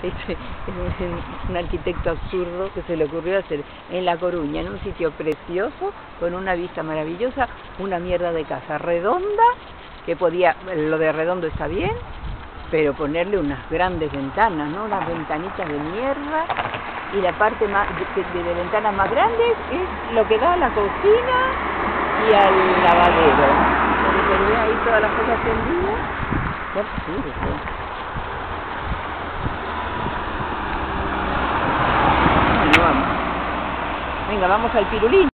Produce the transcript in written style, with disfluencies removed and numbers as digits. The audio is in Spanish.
Es un arquitecto absurdo que se le ocurrió hacer en La Coruña, en un sitio precioso, con una vista maravillosa, una mierda de casa redonda, que podía, lo de redondo está bien, pero ponerle unas grandes ventanas, ¿no? Unas ventanitas de mierda, y la parte más de ventanas más grandes es lo que da a la cocina y al lavadero. Donde se ve ahí todas las cosas tendidas. Qué absurdo. Bueno, vamos. Venga, vamos al pirulín.